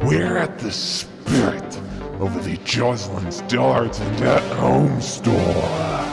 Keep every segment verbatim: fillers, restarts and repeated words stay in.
We're at the spirit of the Joslins, Dillards, and AtHome store.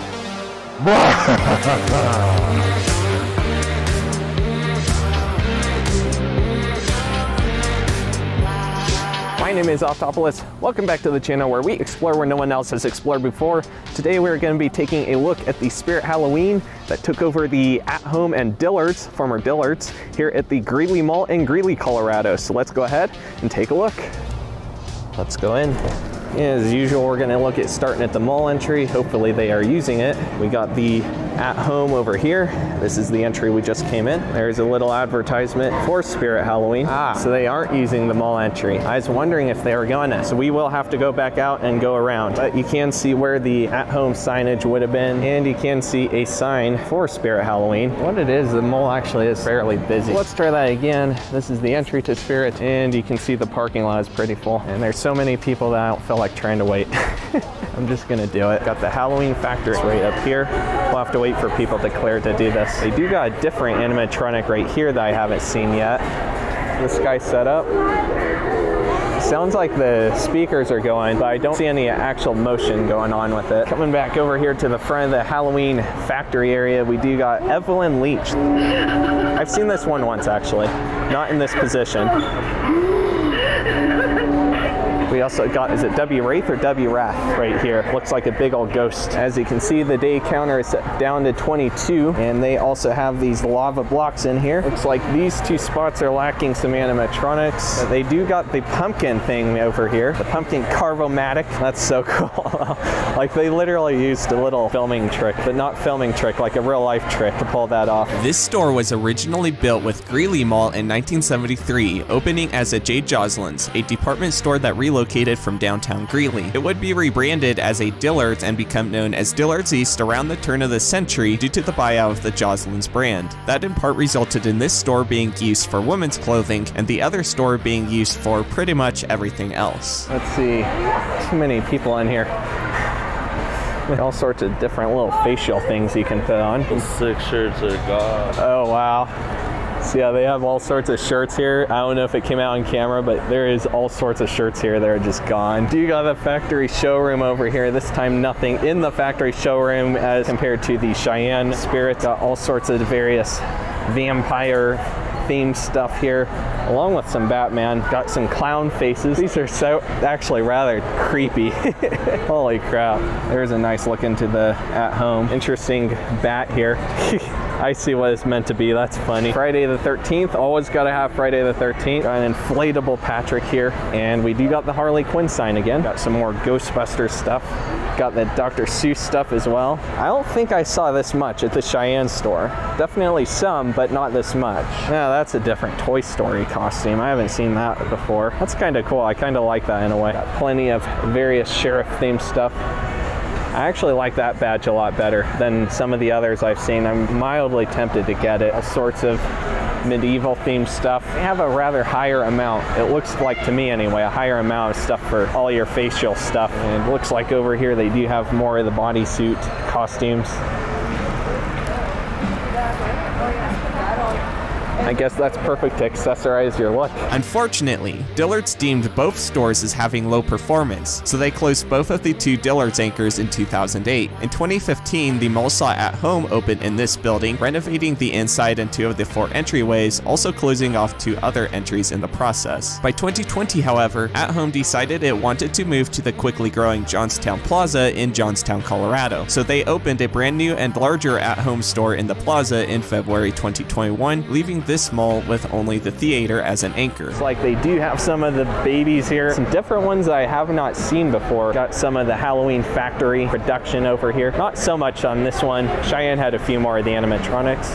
My name is Optopolis. Welcome back to the channel where we explore where no one else has explored before. Today we're going to be taking a look at the Spirit Halloween that took over the AtHome and Dillards, former Dillards, here at the Greeley Mall in Greeley, Colorado. So let's go ahead and take a look. Let's go in. As usual, we're going to look at starting at the mall entry. Hopefully they are using it. We got the AtHome over here. This is the entry we just came in. There's a little advertisement for Spirit Halloween. Ah, so they aren't using the mall entry. I was wondering if they were going to. So we will have to go back out and go around. But you can see where the AtHome signage would have been, and you can see a sign for Spirit Halloween. What it is, the mall actually is fairly busy. Let's try that again. This is the entry to Spirit, and you can see the parking lot is pretty full. And there's so many people that I don't feel like trying to wait. I'm just gonna do it. Got the Halloween factory right up here. We'll have to wait for people to clear to do this. They do got a different animatronic right here that I haven't seen yet. This guy set up. Sounds like the speakers are going, but I don't see any actual motion going on with it. Coming back over here to the front of the Halloween factory area, we do got Evelyn Leach. I've seen this one once actually, not in this position. We also got, is it W Wraith or W Wrath right here? Looks like a big old ghost. As you can see, the day counter is set down to twenty-two, and they also have these lava blocks in here. Looks like these two spots are lacking some animatronics. But they do got the pumpkin thing over here, the pumpkin carvomatic. That's so cool. Like they literally used a little filming trick, but not filming trick, like a real life trick to pull that off. This store was originally built with Greeley Mall in nineteen seventy-three, opening as a JJoslins, a department store that relocated from downtown Greeley. It would be rebranded as a Dillards and become known as Dillards East around the turn of the century due to the buyout of the Joslins brand. That in part resulted in this store being used for women's clothing and the other store being used for pretty much everything else. Let's see, too many people in here. With all sorts of different little facial things you can put on. Those six shirts are gone. Oh wow. So yeah, they have all sorts of shirts here. I don't know if it came out on camera, but there is all sorts of shirts here that are just gone. Do you got the factory showroom over here? This time nothing in the factory showroom as compared to the Cheyenne Spirit. Got all sorts of various vampire themed stuff here, along with some Batman. Got some clown faces. These are so actually rather creepy. Holy crap. There's a nice look into the AtHome. Interesting bat here. I see what it's meant to be. That's funny. Friday the thirteenth. Always got to have Friday the thirteenth. Got an inflatable Patrick here. And we do got the Harley Quinn sign again. Got some more Ghostbusters stuff. Got the Doctor Seuss stuff as well. I don't think I saw this much at the Cheyenne store. Definitely some, but not this much. Yeah, that's a different Toy Story costume. I haven't seen that before. That's kind of cool. I kind of like that in a way. Got plenty of various sheriff themed stuff. I actually like that badge a lot better than some of the others I've seen. I'm mildly tempted to get it. All sorts of medieval themed stuff. They have a rather higher amount, it looks like to me anyway, a higher amount of stuff for all your facial stuff. And it looks like over here they do have more of the bodysuit costumes. I guess that's perfect to accessorize your look. Unfortunately, Dillards deemed both stores as having low performance, so they closed both of the two Dillards anchors in two thousand eight. In twenty fifteen, the mall saw AtHome open in this building, renovating the inside and two of the four entryways, also closing off two other entries in the process. By twenty twenty, however, AtHome decided it wanted to move to the quickly growing Johnstown Plaza in Johnstown, Colorado, so they opened a brand new and larger AtHome store in the plaza in February twenty twenty-one, leaving this this mall with only the theater as an anchor. It's like they do have some of the babies here. Some different ones that I have not seen before. Got some of the Halloween factory production over here. Not so much on this one. Cheyenne had a few more of the animatronics.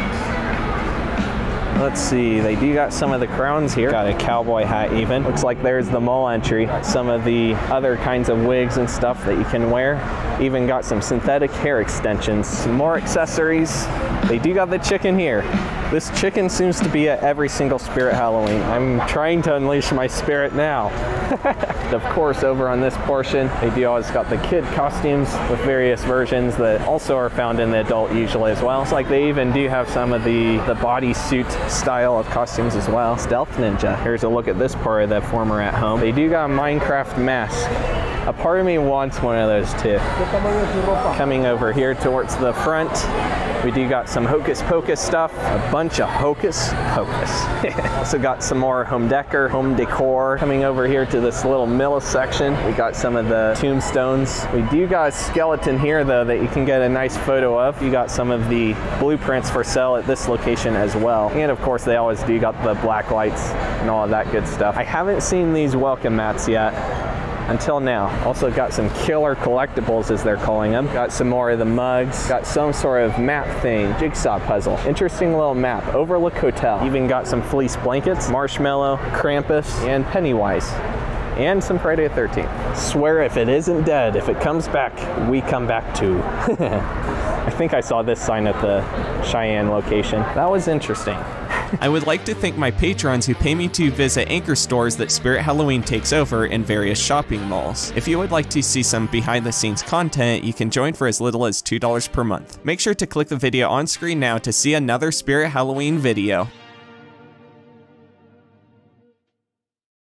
Let's see, they do got some of the crowns here. Got a cowboy hat even. Looks like there's the mall entry. Some of the other kinds of wigs and stuff that you can wear. Even got some synthetic hair extensions. Some more accessories. They do got the chicken here. This chicken seems to be at every single Spirit Halloween. I'm trying to unleash my spirit now. Of course, over on this portion, they do always got the kid costumes with various versions that also are found in the adult usually as well. It's like they even do have some of the, the bodysuit style of costumes as well. Stealth Ninja. Here's a look at this part of the former At Home. They do got a Minecraft mask. A part of me wants one of those too. Coming over here towards the front, we do got some Hocus Pocus stuff. A bunch of Hocus Pocus. Also got some more home decor, home decor. Coming over here to this little middle section, we got some of the tombstones. We do got a skeleton here though that you can get a nice photo of. You got some of the blueprints for sale at this location as well. And of course they always do got the black lights and all of that good stuff. I haven't seen these welcome mats yet. Until now. Also got some killer collectibles as they're calling them. Got some more of the mugs. Got some sort of map thing, jigsaw puzzle. Interesting little map, Overlook Hotel. Even got some fleece blankets, Marshmallow, Krampus, and Pennywise. And some Friday the thirteenth. Swear if it isn't dead, if it comes back, we come back too. I think I saw this sign at the Cheyenne location. That was interesting. I would like to thank my patrons who pay me to visit anchor stores that Spirit Halloween takes over in various shopping malls. If you would like to see some behind the scenes content, you can join for as little as two dollars per month. Make sure to click the video on screen now to see another Spirit Halloween video.